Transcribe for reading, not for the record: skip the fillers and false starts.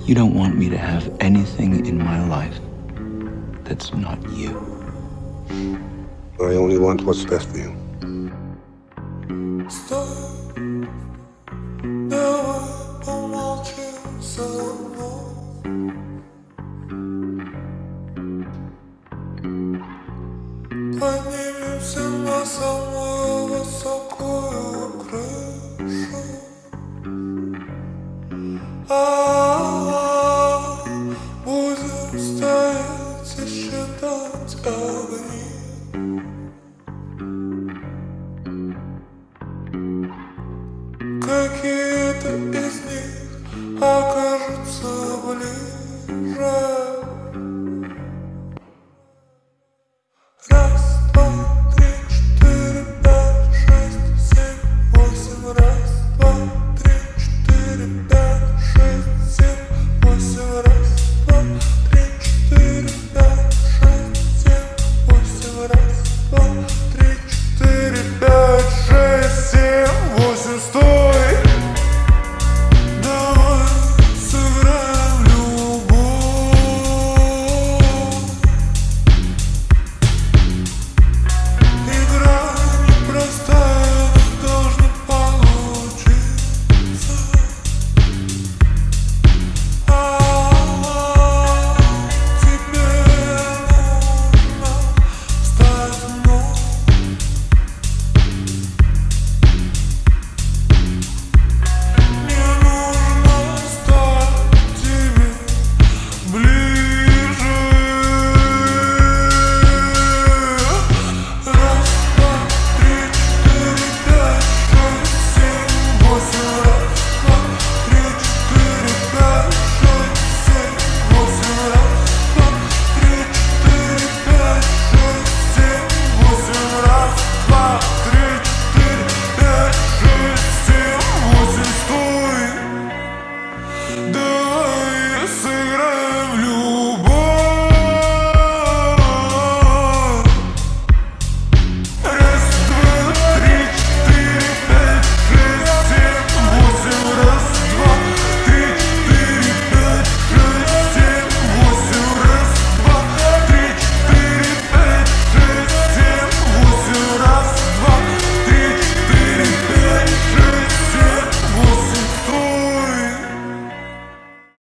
You don't want me to have anything in my life that's not you. I only want what's best for you. Поднимемся на самую высокую крышу. Будем стоять и считать огни. Какие-то из них окажутся ближе.